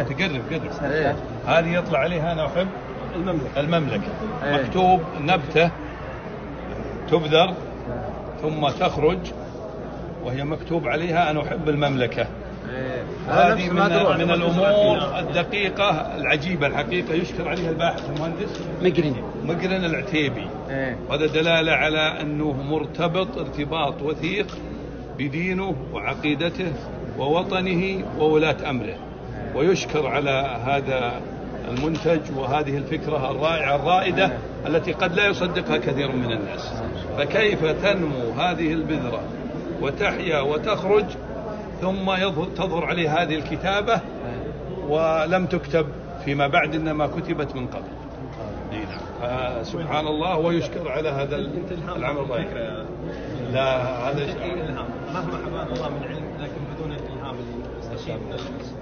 تقرب. هذه يطلع عليها أنا أحب المملكة. مكتوب نبتة تبذر ثم تخرج وهي مكتوب عليها أنا أحب المملكة. هذه من الأمور الدقيقة العجيبة الحقيقة، يشكر عليها الباحث المهندس مقرن العتيبي. وهذا دلالة على أنه مرتبط ارتباط وثيق بدينه وعقيدته ووطنه وولاة أمره، ويشكر على هذا المنتج وهذه الفكرة الرائعة الرائدة التي قد لا يصدقها كثير من الناس. فكيف تنمو هذه البذرة وتحيا وتخرج ثم تظهر عليه هذه الكتابة ولم تكتب فيما بعد إنما كتبت من قبل. سبحان الله، ويشكر على هذا العمل الرائع. لا هذا الإلهام مهما حبانا الله من علم، لكن بدون الإلهام اللي يستشير من الناس.